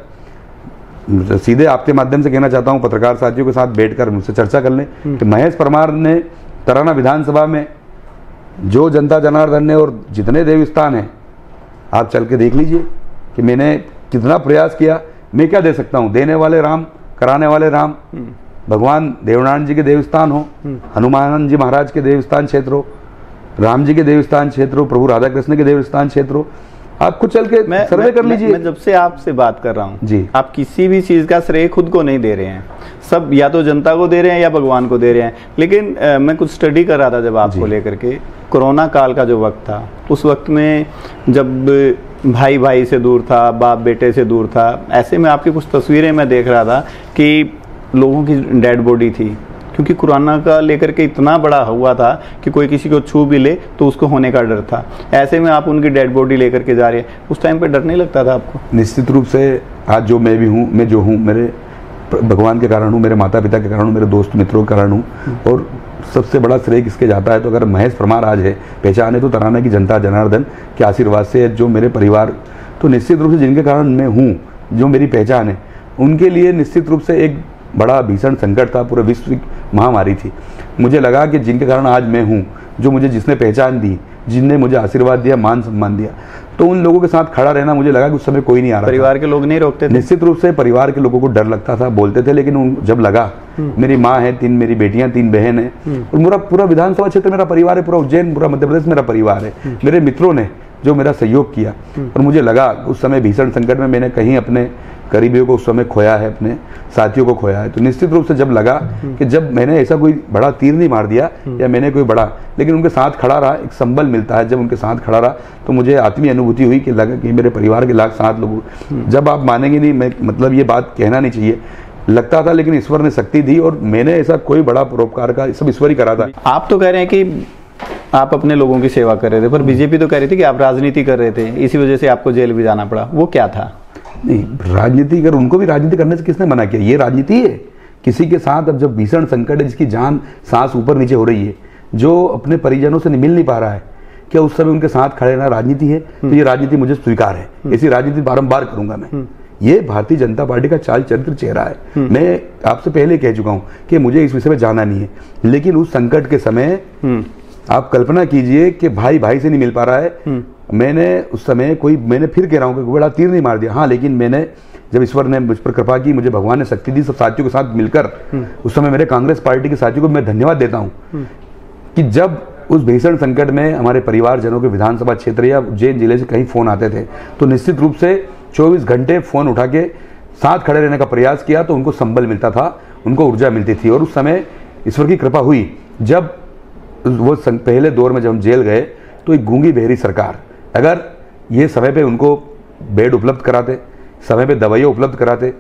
मुझसे सीधे आपके माध्यम से कहना चाहता हूं, पत्रकार साथियों के साथ बैठकर मुझसे चर्चा कर लें कि महेश परमार ने तराना विधानसभा में जो जनता जनार्दन ने और जितने देव स्थान हैं, आप चल के देख लीजिए कि मैंने कितना प्रयास किया। मैं क्या दे सकता हूं? देने वाले राम, कराने वाले राम। भगवान देवनारायण जी के देवस्थान हो, हनुमान जी महाराज के देवस्थान क्षेत्र हो, राम जी के देवस्थान क्षेत्र हो, प्रभु राधा कृष्ण के देवस्थान क्षेत्र हो, आपको चल के सर्वे कर लीजिए। मैं जब से आपसे बात कर रहा हूँ जी, आप किसी भी चीज का श्रेय खुद को नहीं दे रहे हैं, सब या तो जनता को दे रहे हैं या भगवान को दे रहे हैं। लेकिन आ, मैं कुछ स्टडी कर रहा था जब आपको लेकर के, कोरोना काल का जो वक्त था, उस वक्त में जब भाई भाई से दूर था, बाप बेटे से दूर था, ऐसे में आपकी कुछ तस्वीरें मैं देख रहा था कि लोगों की डेड बॉडी थी, क्योंकि कोरोना का लेकर के इतना बड़ा हुआ था कि कोई किसी को छू भी ले तो उसको होने का डर था। ऐसे में आप उनकी डेड बॉडी लेकर के जा रहे हैं, उस टाइम पे डर नहीं लगता था आपको? निश्चित रूप से आज जो मैं भी हूँ, मैं जो हूँ मेरे भगवान के कारण हूँ, मेरे माता पिता के कारण हूँ, मेरे दोस्त मित्रों के कारण हूँ। और सबसे बड़ा श्रेय किसके जाता है तो अगर महेश परमार आज है, पहचान है, तो तराना की जनता जनार्दन के आशीर्वाद से, जो मेरे परिवार, तो निश्चित रूप से जिनके कारण मैं हूँ, जो मेरी पहचान है, उनके लिए निश्चित रूप से एक बड़ा भीषण संकट था, पूरे विश्व की महामारी थी। मुझे लगा कि जिनके कारण आज मैं हूँ, जो मुझे जिसने पहचान दी, जिनने मुझे आशीर्वाद दिया, मान सम्मान दिया, तो उन लोगों के साथ खड़ा रहना, मुझे लगा कि उस समय कोई नहीं आ रहा। परिवार के लोग नहीं रोकते थे? निश्चित रूप से परिवार के लोगों को डर लगता था, बोलते थे, लेकिन उन जब लगा, मेरी माँ है, तीन मेरी बेटियां, तीन बहन है, और पूरा पूरा विधानसभा क्षेत्र मेरा परिवार है, पूरा उज्जैन, पूरा मध्य प्रदेश मेरा परिवार है, मेरे मित्रों ने जो मेरा सहयोग किया, और मुझे लगा उस समय भीषण संकट में मैंने कहीं अपने करीबियों को उस समय खोया है, अपने साथियों को खोया है, तो निश्चित रूप से जब लगा कि जब मैंने ऐसा कोई बड़ा तीर नहीं मार दिया या मैंने कोई बड़ा, लेकिन उनके साथ खड़ा रहा, एक संबल मिलता है जब उनके साथ खड़ा रहा, तो मुझे आत्मीय अनुभूति हुई कि लगा कि मेरे परिवार के लाख सात लोग, जब आप मानेंगे नहीं, मैं मतलब ये बात कहना नहीं चाहिए, लगता था, लेकिन ईश्वर ने शक्ति दी और मैंने ऐसा कोई बड़ा परोपकार का सब ईश्वर ही करा था। आप तो कह रहे हैं कि आप अपने लोगों की सेवा कर रहे थे, पर बीजेपी तो कह रही थी कि आप राजनीति कर रहे थे, इसी वजह से आपको जेल भी जाना पड़ा, वो क्या था? नहीं, राजनीति कर, उनको भी राजनीति करने से किसने मना किया? ये राजनीति है। किसी के साथ अब जब भीषण संकट है, जिसकी जान सांस ऊपर नीचे हो रही है, जो अपने परिजनों से मिल नहीं पा रहा है, क्या उस समय उनके साथ खड़े रहना राजनीति है? तो ये राजनीति मुझे स्वीकार है, ऐसी राजनीति बारंबार करूंगा मैं। ये भारतीय जनता पार्टी का चाल चरित्र चेहरा है। मैं आपसे पहले कह चुका हूं कि मुझे इस विषय में जाना नहीं है, लेकिन उस संकट के समय आप कल्पना कीजिए कि भाई भाई से नहीं मिल पा रहा है, मैंने उस समय कोई, मैंने फिर कह रहा हूँ कि बड़ा तीर नहीं मार दिया, हाँ, लेकिन मैंने जब ईश्वर ने मुझ पर कृपा की, मुझे भगवान ने शक्ति दी, सब साथियों के साथ मिलकर, उस समय मेरे कांग्रेस पार्टी के साथियों को मैं धन्यवाद देता हूँ कि जब उस भीषण संकट में हमारे परिवारजनों के विधानसभा क्षेत्र या उज्जैन जिले से कहीं फोन आते थे, तो निश्चित रूप से चौबीस घंटे फोन उठा के साथ खड़े रहने का प्रयास किया, तो उनको संबल मिलता था, उनको ऊर्जा मिलती थी। और उस समय ईश्वर की कृपा हुई, जब वो पहले दौर में जब हम जेल गए, तो एक गूंगी बहरी सरकार, अगर ये समय पे उनको बेड उपलब्ध कराते, समय पे दवाइयाँ उपलब्ध कराते,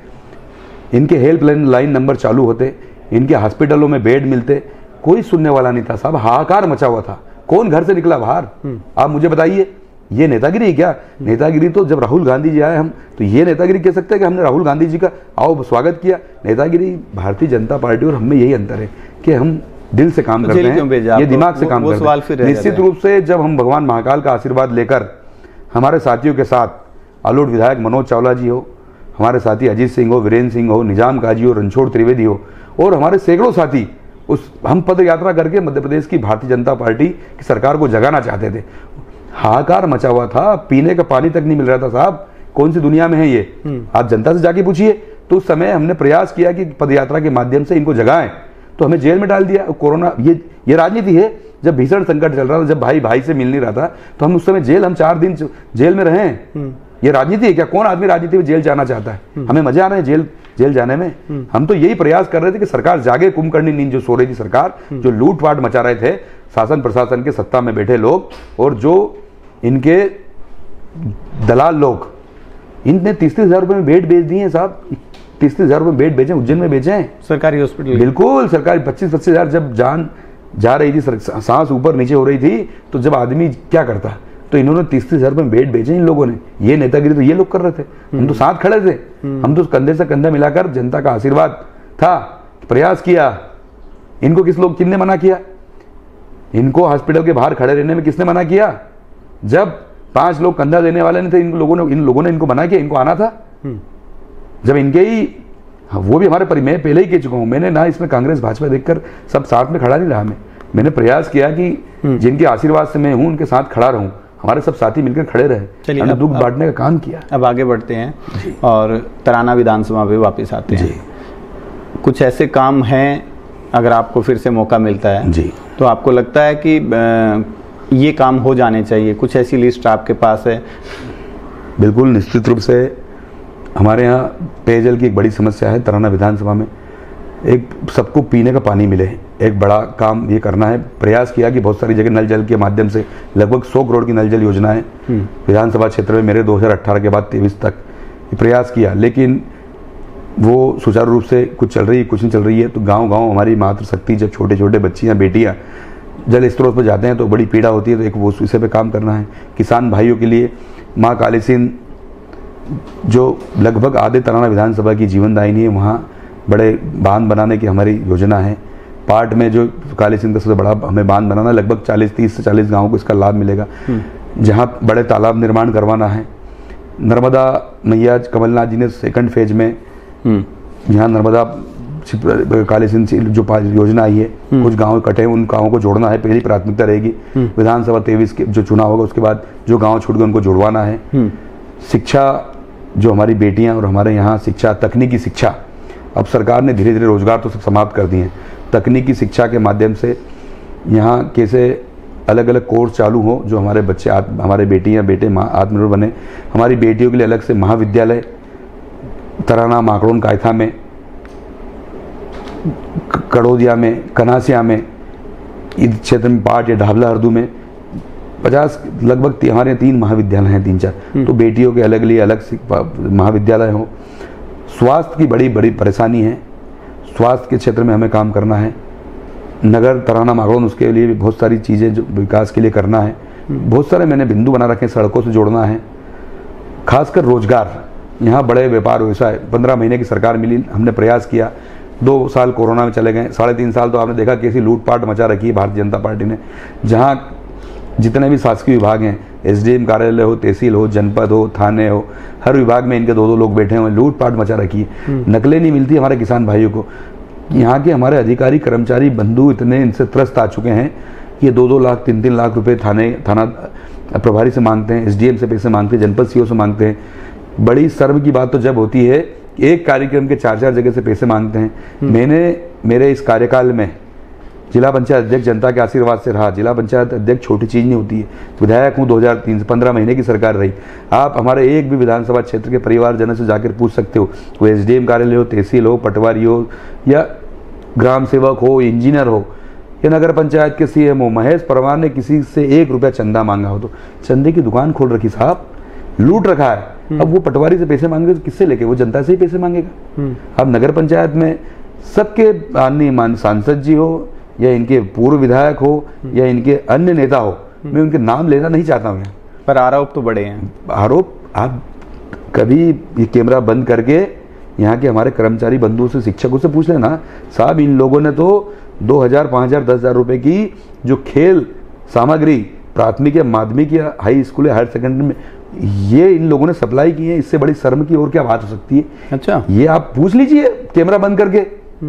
इनके हेल्पलाइन लाइन नंबर चालू होते, इनके हॉस्पिटलों में बेड मिलते, कोई सुनने वाला नहीं था साहब, हाहाकार मचा हुआ था। कौन घर से निकला बाहर? आप मुझे बताइए, ये नेतागिरी है क्या? नेतागिरी तो जब राहुल गांधी जी आए, हम तो ये नेतागिरी कह सकते हैं कि हमने राहुल गांधी जी का आओ स्वागत किया। नेतागिरी भारतीय जनता पार्टी और हमें यही अंतर है कि हम दिल से काम करते हैं, ये दिमाग से काम करते हैं। निश्चित रूप से जब हम भगवान महाकाल का आशीर्वाद लेकर हमारे साथियों के साथ, आलोट विधायक मनोज चावला जी हो, हमारे साथी अजीत सिंह हो, वीरेंद्र सिंह हो, निजाम काजी हो, रणछोड़ त्रिवेदी हो, और हमारे सैकड़ों साथी, उस हम पद यात्रा करके मध्य प्रदेश की भारतीय जनता पार्टी की सरकार को जगाना चाहते थे। हाहाकार मचा हुआ था, पीने का पानी तक नहीं मिल रहा था साहब। कौन सी दुनिया में है ये? आप जनता से जाके पूछिए। तो उस समय हमने प्रयास किया कि पदयात्रा के माध्यम से इनको जगाएं, तो हमें जेल में डाल दिया। कोरोना, ये ये राजनीति है। जब भीषण संकट चल रहा था, जब भाई भाई से मिल नहीं रहा था, तो हम उस समय जेल, हम चार दिन जेल में रहे। ये राजनीति है क्या? कौन आदमी राजनीति में जेल जाना चाहता है? हमें मजा आ रहा है जेल जेल जाने में। हम तो यही प्रयास कर रहे थे कि सरकार जागे, कुंभकर्णी नींद जो सो रही थी सरकार, जो लूटपाट मचा रहे थे शासन प्रशासन के सत्ता में बैठे लोग, और जो इनके दलाल लोग, इनने तीस तीस हजार रुपए में बेड बेच दिए साहब। तीस तीस हजार रुपए बेड बेचे, उज्जैन में बेचे हैं, सरकारी हॉस्पिटल। बिल्कुल, सरकारी पच्चीस पच्चीस हजार जब जान जा रही थी, सांस ऊपर नीचे हो रही थी, तो जब आदमी क्या करता, तो इन्होंने तीस तीस हजार रुपए में बेड बेचे इन लोगों ने। ये नेतागिरी तो ये लोग कर रहे थे, हम तो साथ खड़े थे। हम तो कंधे से कंधा मिलाकर, जनता का आशीर्वाद था, प्रयास किया। इनको किस लोग किसने मना किया? इनको हॉस्पिटल के बाहर खड़े रहने में किसने मना किया? जब पांच लोग कंधा देने वाले नहीं थे, इन लोगों ने इन लोगों ने इनको मना किया, इनको आना था। जब इनके ही, वो भी हमारे परि मैं पहले ही कह चुका हूं, मैंने ना इसमें कांग्रेस भाजपा देखकर सब साथ में खड़ा नहीं रहा। मैं मैंने प्रयास किया कि जिनके आशीर्वाद से मैं हूं, उनके साथ खड़ा रहूं, हमारे सब साथी मिलकर खड़े रहे। चलिए, दुख बांटने का काम किया। अब आगे बढ़ते हैं और तराना विधानसभा पे वापस आते हैं। कुछ ऐसे काम हैं, अगर आपको फिर से मौका मिलता है जी, तो आपको लगता है कि ये काम हो जाने चाहिए? कुछ ऐसी लिस्ट आपके पास है? बिल्कुल, निश्चित रूप से हमारे यहाँ पेयजल की एक बड़ी समस्या है। तराना विधानसभा में एक सबको पीने का पानी मिले, एक बड़ा काम ये करना है। प्रयास किया कि बहुत सारी जगह नल जल के माध्यम से लगभग सौ करोड़ की नल जल योजना है विधानसभा क्षेत्र में मेरे दो हज़ार अठारह के बाद तेईस तक प्रयास किया, लेकिन वो सुचारू रूप से कुछ चल रही है, कुछ नहीं चल रही है। तो गांव गांव हमारी मातृशक्ति, जब छोटे छोटे बच्चियां बेटियां जल स्रोत पर जाते हैं तो बड़ी पीड़ा होती है। तो एक वो विषय पे काम करना है। किसान भाइयों के लिए माँ काली सिंध जो लगभग आधे तराना विधानसभा की जीवनदायिनी है, वहाँ बड़े बांध बनाने की हमारी योजना है। पार्ट में जो काली सिंध का सबसे बड़ा हमें बांध बनाना, लगभग चालीस तीस से चालीस गाँव को इसका लाभ मिलेगा, जहाँ बड़े तालाब निर्माण करवाना है। नर्मदा मैया कमलनाथ जी ने सेकंड फेज में यहाँ नर्मदा काली सिंध जो योजना आई है, कुछ गांव कटे हैं, उन गाँवों को जोड़ना है, पहली प्राथमिकता रहेगी। विधानसभा तेईस के जो चुनाव होगा उसके बाद जो गांव छूट गए उनको जुड़वाना है। शिक्षा, जो हमारी बेटियां और हमारे यहाँ शिक्षा, तकनीकी शिक्षा, अब सरकार ने धीरे धीरे रोजगार तो सब समाप्त कर दिए हैं। तकनीकी शिक्षा के माध्यम से यहाँ कैसे अलग अलग कोर्स चालू हो, जो हमारे बच्चे हमारे बेटियां बेटे आत्मनिर्भर बने। हमारी बेटियों के लिए अलग से महाविद्यालय तराना, माकड़ोन, कायथा में, कड़ोदिया में, कनासिया में, इस क्षेत्र में पाट या ढाबला हरदू में पचास लगभग हमारे तीन महाविद्यालय हैं, तीन चार। तो बेटियों के अलग लिए अलग महाविद्यालय हो। स्वास्थ्य की बड़ी बड़ी परेशानी है, स्वास्थ्य के क्षेत्र में हमें काम करना है। नगर तराना माकड़ोन, उसके लिए भी बहुत सारी चीज़ें जो विकास के लिए करना है। बहुत सारे मैंने बिंदु बना रखे हैं, सड़कों से जोड़ना है। खासकर रोजगार, यहाँ बड़े व्यापार व्यवसाय, पंद्रह महीने की सरकार मिली, हमने प्रयास किया, दो साल कोरोना में चले गए, साढ़े तीन साल तो आपने देखा कैसी लूटपाट मचा रखी है भारतीय जनता पार्टी ने। जहाँ जितने भी शासकीय विभाग हैं, एसडीएम कार्यालय हो, तहसील हो, जनपद हो, थाने हो, हर विभाग में इनके दो दो लोग बैठे हुए, लूटपाट मचा रखी है। नकलें नहीं मिलती हमारे किसान भाइयों को। यहाँ के हमारे अधिकारी कर्मचारी बंधु इतने इनसे त्रस्त आ चुके हैं, ये दो दो लाख तीन तीन लाख रुपए थाने थाना प्रभारी से मांगते हैं, एसडीएम से पैसे मांगते हैं, जनपद सीओ से मांगते हैं। बड़ी शर्म की बात तो जब होती है एक कार्यक्रम के चार चार जगह से पैसे मांगते हैं। मैंने मेरे इस कार्यकाल में जिला पंचायत अध्यक्ष जनता के आशीर्वाद से रहा। जिला पंचायत अध्यक्ष छोटी चीज नहीं होती है। विधायक हूँ, दो हज़ार तीन से पंद्रह महीने की सरकार रही। आप हमारे एक भी विधानसभा क्षेत्र के परिवारजनों से जाकर पूछ सकते हो, वो एसडीएम कार्यालय हो, तहसील हो, पटवारी हो, या ग्राम सेवक हो, इंजीनियर हो, या नगर पंचायत के सीएम हो, महेश परमार ने किसी से एक रुपया चंदा मांगा हो तो चंदे की दुकान खोल रखी साहब, लूट रखा है। अब वो पटवारी से पैसे मांगे तो किससे लेके? वो जनता से ही पैसे मांगेगा। अब नगर पंचायत में सबके अन्य मान सांसद जी हो या इनके पूर्व विधायक हो या इनके अन्य नेता हो, मैं उनके नाम लेना नहीं चाहता हूँ, पर आरोप तो बड़े हैं। आरोप आप कभी ये कैमरा बंद करके यहाँ के हमारे कर्मचारी बंधुओं से, शिक्षकों से पूछ लेना, साहब इन लोगों ने तो दो हजार पाँच हजार दस हजार रुपए की जो खेल सामग्री प्राथमिक या माध्यमिक या हाई स्कूल या हायर सेकेंडरी में ये इन लोगों ने सप्लाई की है, इससे बड़ी शर्म की और क्या बात हो सकती है? अच्छा, ये आप पूछ लीजिए कैमरा बंद करके।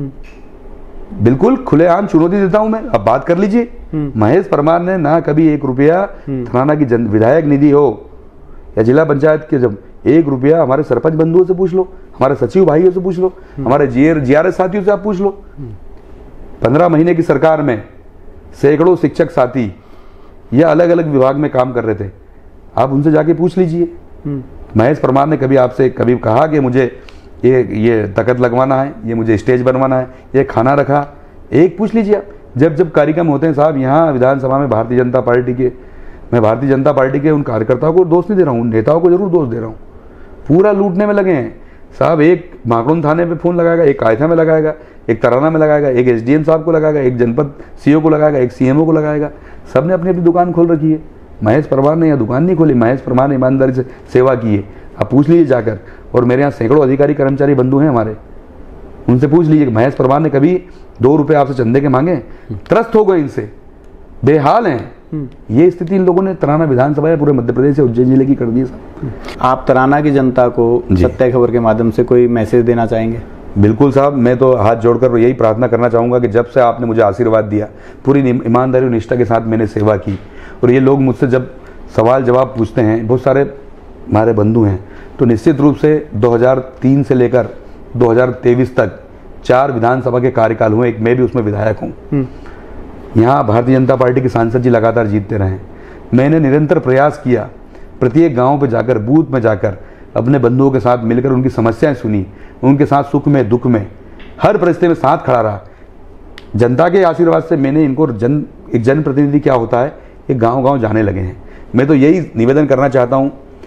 बिल्कुल खुलेआम चुनौती देता हूं मैं, अब बात कर लीजिए। महेश परमार ने ना कभी एक रुपया थाना की विधायक निधि हो या जिला पंचायत के, जब एक रुपया हमारे सरपंच बंधुओं से पूछ लो, हमारे सचिव भाइयों से पूछ लो, हमारे जीआरएस साथियों से आप पूछ लो। पंद्रह महीने की सरकार में सैकड़ों शिक्षक साथी या अलग अलग विभाग में काम कर रहे थे, आप उनसे जाके पूछ लीजिए। महेश परमार ने कभी आपसे कभी कहा कि मुझे ये ये तकत लगवाना है, ये मुझे स्टेज बनवाना है, ये खाना रखा? एक पूछ लीजिए आप। जब जब कार्यक्रम होते हैं साहब यहाँ विधानसभा में भारतीय जनता पार्टी के, मैं भारतीय जनता पार्टी के उन कार्यकर्ताओं को दोष नहीं दे रहा हूँ, नेताओं को जरूर दोष दे रहा हूँ, पूरा लूटने में लगे हैं साहब। एक माकड़ोन थाने पे फोन लगाएगा, एक कायथा में लगाएगा, एक तराना में लगाएगा, एक एसडीएम साहब को लगाएगा, एक जनपद सीओ को लगाएगा, एक सीएमओ को लगाएगा। सबने अपनी अपनी दुकान खोल रखी है। महेश परमार ने यह दुकान नहीं खोली, महेश परमार ने ईमानदारी से सेवा की है। आप पूछ लीजिए जाकर, और मेरे यहाँ सैकड़ों अधिकारी कर्मचारी बंधु हैं हमारे, उनसे पूछ लीजिए कि महेश परमार ने कभी दो रुपए आपसे चंदे के मांगे? त्रस्त हो गए, इनसे बेहाल हैं। ये स्थिति इन लोगों ने तराना विधानसभा या पूरे मध्य प्रदेश या उज्जैन जिले की कर दी है। आप तराना की जनता को सत्य खबर के माध्यम से कोई मैसेज देना चाहेंगे? बिल्कुल साहब, मैं तो हाथ जोड़कर यही प्रार्थना करना चाहूँगा कि जब से आपने मुझे आशीर्वाद दिया, पूरी ईमानदारी और निष्ठा के साथ मैंने सेवा की, और ये लोग मुझसे जब सवाल जवाब पूछते हैं, बहुत सारे हमारे बंधु हैं, तो निश्चित रूप से दो हज़ार तीन से लेकर दो हज़ार तेईस तक चार विधानसभा के कार्यकाल हुए, एक मैं भी उसमें विधायक हूँ। यहाँ भारतीय जनता पार्टी के सांसद जी लगातार जीतते रहे। मैंने निरंतर प्रयास किया, प्रत्येक गाँव पर जाकर, बूथ में जाकर अपने बंधुओं के साथ मिलकर उनकी समस्याएं सुनी, उनके साथ सुख में दुख में हर परिस्थिति में साथ खड़ा रहा। जनता के आशीर्वाद से मैंने इनको जन एक जनप्रतिनिधि क्या होता है, एक गांव गांव जाने लगे हैं। मैं तो यही निवेदन करना चाहता हूं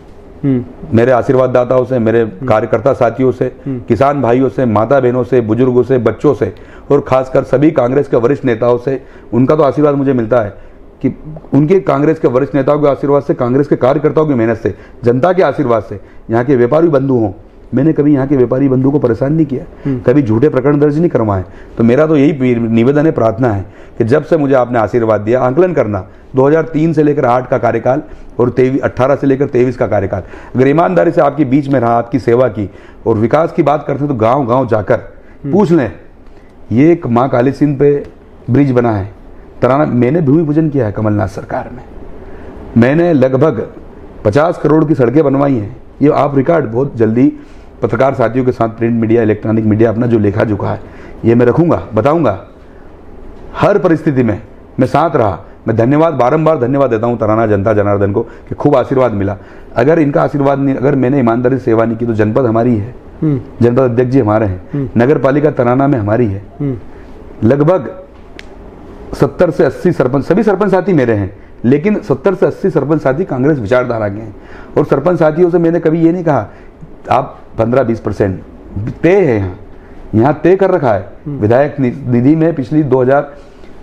मेरे आशीर्वाद दाताओं से, मेरे कार्यकर्ता साथियों से, किसान भाइयों से, माता बहनों से, बुजुर्गों से, बच्चों से और खासकर सभी कांग्रेस के वरिष्ठ नेताओं से, उनका तो आशीर्वाद मुझे मिलता है कि उनके कांग्रेस के वरिष्ठ नेताओं के आशीर्वाद से, कांग्रेस के कार्यकर्ताओं की मेहनत से, जनता के आशीर्वाद से, यहाँ के व्यापारी बंधु हों, मैंने कभी यहाँ के व्यापारी बंधु को परेशान नहीं किया, कभी झूठे प्रकरण दर्ज नहीं करवाए। तो मेरा तो यही निवेदन है, प्रार्थना है कि जब से मुझे आपने आशीर्वाद दिया, आंकलन करना दो हज़ार तीन से लेकर आठ का कार्यकाल और तेईस अट्ठारह से लेकर तेईस का कार्यकाल, अगर ईमानदारी से आपके बीच में रहा, आपकी सेवा की और विकास की बात करते हैं तो गांव गांव जाकर पूछ लें, ये एक माँ काली सिंध पे ब्रिज बना है, तराना मैंने भूमि पूजन किया है कमलनाथ सरकार में, मैंने लगभग पचास करोड़ की सड़कें बनवाई हैं। ये आप रिकॉर्ड बहुत जल्दी पत्रकार साथियों के साथ, प्रिंट मीडिया, इलेक्ट्रॉनिक मीडिया, अपना जो लेखा जोखा है ये मैं रखूंगा, बताऊंगा। हर परिस्थिति में मैं साथ रहा। मैं धन्यवाद, बारंबार धन्यवाद देता हूं तराना जनता जनार्दन को कि खूब आशीर्वाद मिला। अगर इनका आशीर्वाद नहीं, अगर मैंने ईमानदारी से सेवा नहीं की तो जनपद हमारी है, जनपद अध्यक्ष जी हमारे हैं, नगर पालिका तराना में हमारी है, लगभग सत्तर से अस्सी सरपंच, सभी सरपंच साथी मेरे हैं, लेकिन सत्तर से अस्सी सरपंच साथी कांग्रेस विचारधारा के हैं। और सरपंच साथियों से मैंने कभी ये नहीं कहा आप पंद्रह बीस परसेंट तय है, यहाँ यहाँ तय कर रखा है। विधायक निधि में पिछली दो हज़ार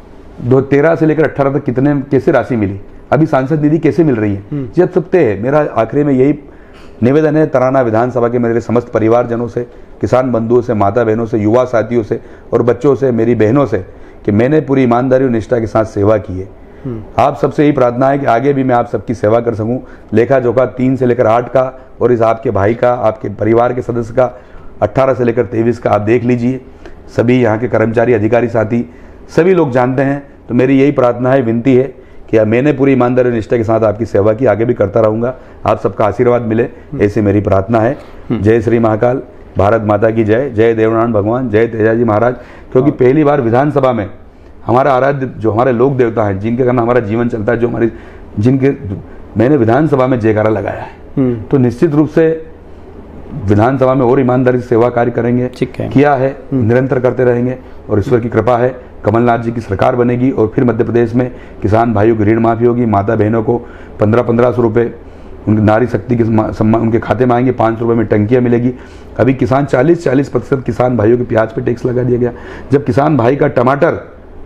तेरह से लेकर अठारह तक कितने कैसे राशि मिली, अभी सांसद निधि कैसे मिल रही है, जब सब तय है। मेरा आखिरी में यही निवेदन है तराना विधानसभा के मेरे समस्त परिवारजनों से, किसान बंधुओं से, माता बहनों से, युवा साथियों से और बच्चों से, मेरी बहनों से, कि मैंने पूरी ईमानदारी और निष्ठा के साथ सेवा की है। आप सबसे यही प्रार्थना है कि आगे भी मैं आप सबकी सेवा कर सकूं। लेखा जोखा तीन से लेकर आठ का और इस आपके भाई का, आपके परिवार के सदस्य का अट्ठारह से लेकर तेईस का आप देख लीजिए। सभी यहाँ के कर्मचारी, अधिकारी, साथी सभी लोग जानते हैं। तो मेरी यही प्रार्थना है, विनती है कि मैंने पूरी ईमानदारी और निष्ठा के साथ आपकी सेवा की, आगे भी करता रहूँगा। आप सबका आशीर्वाद मिले, ऐसी मेरी प्रार्थना है। जय श्री महाकाल, भारत माता की जय, जय देवनारायण भगवान, जय तेजाजी महाराज। क्योंकि पहली बार विधानसभा में हमारा आराध्य, जो हमारे लोक देवता हैं, जिनके कारण हमारा जीवन चलता है, जो हमारी जिनके मैंने विधानसभा में जयकारा लगाया है, तो निश्चित रूप से विधानसभा में और ईमानदारी से सेवा कार्य करेंगे, है। किया है, निरंतर करते रहेंगे और ईश्वर की कृपा है, कमलनाथ जी की सरकार बनेगी और फिर मध्य प्रदेश में किसान भाइयों की ऋण माफी होगी, माता बहनों को पंद्रह पंद्रह सौ रुपये उनकी नारी शक्ति के सम्मान उनके खाते में आएंगे, पाँच सौ रुपये में टंकियाँ मिलेगी। अभी किसान चालीस चालीस प्रतिशत किसान भाइयों के प्याज पे टैक्स लगा दिया गया। जब किसान भाई का टमाटर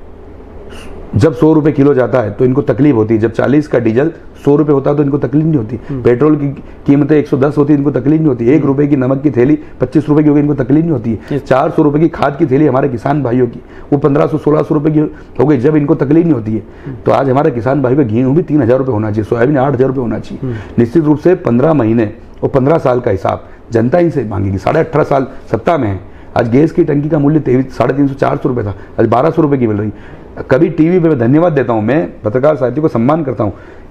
जब सौ रुपए किलो जाता है तो इनको तकलीफ होती है, जब चालीस का डीजल सौ रुपए होता है तो इनको तकलीफ नहीं होती, पेट्रोल की कीमतें एक सौ दस होती है, इनको तकलीफ नहीं होती, एक रुपए की नमक की थैली पच्चीस रुपए की होगी, इनको तकलीफ नहीं होती है, चार सौ रुपए की खाद की थैली हमारे किसान भाइयों की वो पंद्रह सौ सोलह सौ रुपए की हो गई, जब इनको तकलीफ नहीं होती है। तो आज हमारे किसान भाई का गेहूं भी तीन हजार रुपये होना चाहिए, सोयाबीन आठ हजार रुपये होना चाहिए। निश्चित रूप से पंद्रह महीने और पंद्रह साल का हिसाब जनता ही से मांगेगी। साढ़े अठारह साल सत्ता में है, आज गैस की टंकी का मूल्य तेईस साढ़े तीन सौ चार सौ रुपये था, आज बारह सौ रुपये की मिल रही। कभी टीवी पे मैं धन्यवाद देता हूं, मैं पत्रकार साथियों को सम्मान करता हूं,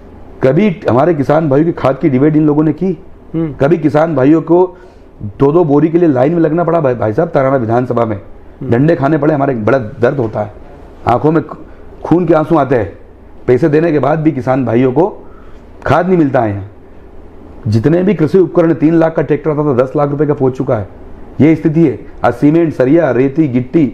कभी हमारे किसान भाइयों की खाद की डिबेट इन लोगों ने की, कभी किसान भाइयों को दो दो बोरी के लिए लाइन में लगना पड़ा भाई, भाई साहब तराना विधानसभा में डंडे खाने पड़े, हमारे बड़ा दर्द होता है, आंखों में खून के आंसू आते हैं, पैसे देने के बाद भी किसान भाइयों को खाद नहीं मिलता है। यहाँ जितने भी कृषि उपकरण, तीन लाख का ट्रैक्टर आता था, दस लाख रुपए का पहुंच चुका है, ये स्थिति है। आज सीमेंट, सरिया, रेती, गिट्टी,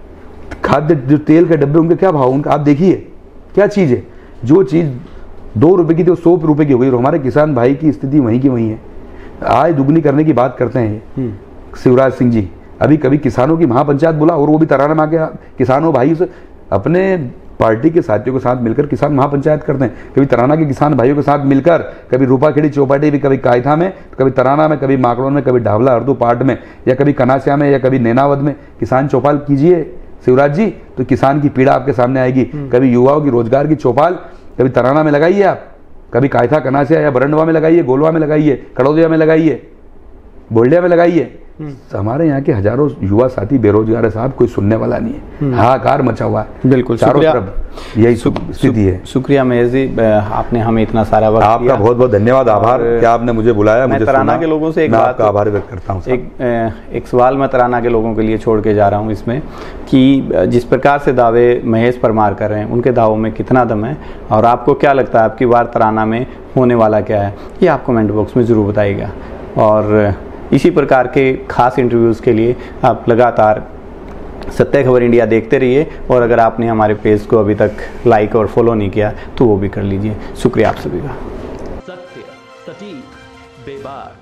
खाद्य जो तेल के डब्बे, उनके क्या भाव, उनका आप देखिए क्या चीज़ है। जो चीज़ दो रुपए की थी वो सौ रुपए की हो गई। और हमारे किसान भाई की स्थिति वहीं की वहीं है। आय दुगनी करने की बात करते हैं शिवराज सिंह जी, अभी कभी किसानों की महापंचायत बुला, और वो भी तराना में आके किसानों भाइयों से, अपने पार्टी के साथियों के साथ मिलकर किसान महापंचायत करते हैं। कभी तराना के किसान भाइयों के साथ मिलकर, कभी रूपाखेड़ी चौपाटी भी, कभी कायथा में, कभी तराना में, कभी माकड़ोन में, कभी ढावला अर्दू पाट में, या कभी कनासिया में, या कभी नैनावद में किसान चौपाल कीजिए शिवराज जी, तो किसान की पीड़ा आपके सामने आएगी। कभी युवाओं की रोजगार की चौपाल कभी तराना में लगाइए आप, कभी कायथा, कनासिया या बरंडवा में लगाइए, गोलवा में लगाइए, कड़ौदिया में लगाइए, बोल्डिया में लगाइए। हमारे यहाँ के हजारों युवा साथी बेरोजगार है साहब, कोई सुनने वाला नहीं है, हाहाकार मचा हुआ है। बिल्कुल, चारों तरफ यही स्थिति है। शुक्रिया महेश जी, आपने हमें इतना सारा वक्त आपका बहुत बहुत धन्यवाद, आभार कि आपने मुझे बुलाया। मैं तराना के लोगों से एक बात का आभार व्यक्त करता हूँ। एक एक सवाल मैं तराना के लोगों के लिए छोड़ के जा रहा हूँ इसमें, कि जिस प्रकार से दावे महेश परमार कर रहे हैं, उनके दावों में कितना दम है, और आपको क्या लगता है आपकी बार तराना में होने वाला क्या है, ये आप कमेंट बॉक्स में ज़रूर बताइएगा। और इसी प्रकार के खास इंटरव्यूज़ के लिए आप लगातार सत्य खबर इंडिया देखते रहिए, और अगर आपने हमारे पेज को अभी तक लाइक और फॉलो नहीं किया तो वो भी कर लीजिए। शुक्रिया आप सभी का। सत्य, सटीक, बेबाक। बार